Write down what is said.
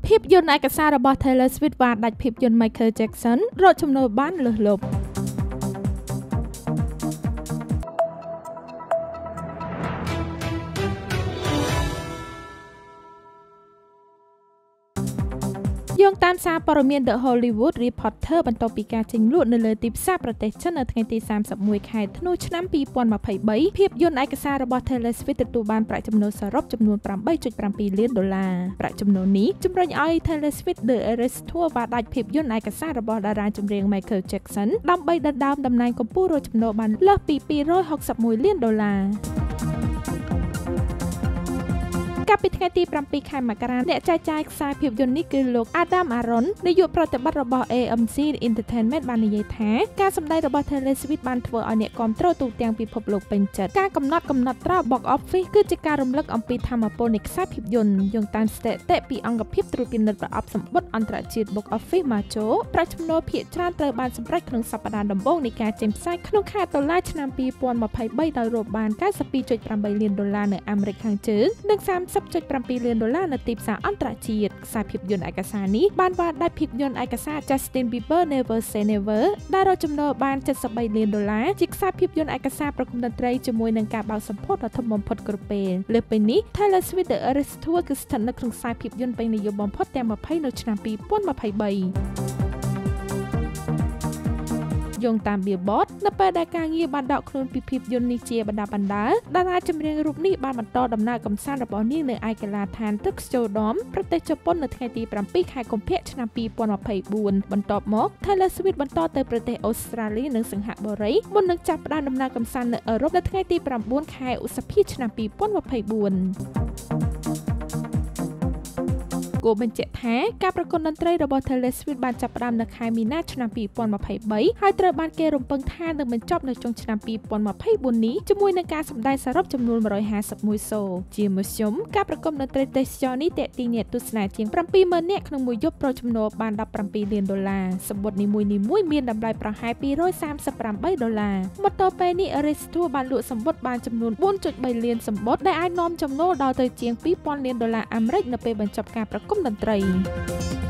ភាពយន្តឯកសាររបស់ Taylor Swift បានដាច់ភាពយន្ត Michael Jackson រកចំណូលបានលើសលប់យោងតាមសារព័ត៌មាន The Hollywood Reporter បន្ទាប់ពីការចេញលក់នៅលើទីផ្សារប្រទេសចិននៅថ្ងៃទី31 ខែធ្នូឆ្នាំ2023ភាពយន្តឯកសាររបស់ Taylor Swift ទទួលបានប្រាក់ចំណូលសរុបចំនួន $8.7 លានប្រាក់ចំណូលនេះជំរុញឲ្យ Taylor Swift The Eras Tour បានដាច់ភាពយន្តឯកសាររបស់តារាចម្រៀង Michael Jackson ដើម្បីដណ្ដើមតំណែងកំពូលរកចំណូលបានលើសពី$261 លានកាលពីថ្ងៃទី7 ខែមករាអ្នកចែកចាយខ្សែភាពយន្តនេះគឺលោក Adam Aron នាយកប្រតិបត្តិរបស់ AMC Entertainment បាននិយាយថាការសម្ដែងរបស់ Taylor Swift បានធ្វើឲ្យអ្នកគាំទ្រទូទាំងពិភពលោកពេញចិត្តការកំណត់ត្រា Box Office គឺជាការរំលឹកអំពីធម៌ពលនៃខ្សែភាពយន្តយោងតាមស្ថិតិពីអង្គភាពត្រួតពិនិត្យប្រអប់សម្បត្តិអន្តរជាតិ Box Office Macho ប្រាក់ចំណូលភាគច្រើនត្រូវបានសម្រេចក្នុងសប្តាហ៍ដំបូងនៃការចេញផ្សាយក្នុងខែតុលាឆ្នាំ2023ដោយរកបាន$92.8 លាននៅអាមេរិកខាងជើងនិង$30.7 លាននៅទីផ្សារអន្តរជាតិខ្សែភាពយន្តឯកសារនេះបានវាយដាច់ភាពយន្តឯកសារ Justin Bieber Never Say Never ដែលរកចំណូលបាន$73 លានជាខ្សែភាពយន្តឯកសារប្រគំតន្ត្រីជាមួយនឹងការបើកសម្ពោធដ៏ធំបំផុតគ្រប់ពេលលើពេលនេះ Taylor Swift The Eras Tour គឺស្ថិតនៅក្នុងខ្សែភាពយន្តពេញនិយមបំផុតទាំង20នៅឆ្នាំ2023យោងតាម Billboard នៅពេលដែលការងារបានដកខ្លួនពីភាពយន្តនេះជាបណ្ដាតារាចម្រៀងរូបនេះបានបន្តដំណើរកម្សាន្តរបស់នាងនៅឯកីឡដ្ឋាន Tokyo Dome ប្រទេសជប៉ុននៅថ្ងៃទី7 ខែកុម្ភៈឆ្នាំ2024បន្ទាប់មក Taylor Swift បន្តទៅប្រទេសអូស្ត្រាលីនិងសិង្ហបុរីមុននឹងចាប់ផ្ដើមដំណើរកម្សាន្តនៅអឺរ៉ុបនៅថ្ងៃទី9 ខែឧសភាឆ្នាំ2024គួរបញ្ជាក់ថាការប្រគំតន្ត្រីរបស់ Taylor Swift បានចាប់ផ្ដើមនៅខែមីនាឆ្នាំ2023ហើយត្រូវបានគេរំពឹងថានឹងបញ្ចប់នៅចុងឆ្នាំ2024នេះជាមួយនឹងការសម្ដែងសរុបចំនួន151 show ជាមធ្យមការប្រគំតន្ត្រីទេសចរនេះទាក់ទាញអ្នកទស្សនាជាង 70,000 នាក់ក្នុងមួយយប់ប្រចំណូលបាន$17 លានសំបុត្រនីមួយៗមានតម្លៃប្រហែល$238មកទល់ពេលនេះ Eras Tour បានលក់សំបុត្របានចំនួន$4.3 លានសំបុត្រដែលអាចនាំចំណូលដល់ទៅជាង$2,000 លានអាមេរិកនៅពេលបញ្ចប់ការប្រគំតន្ត្រី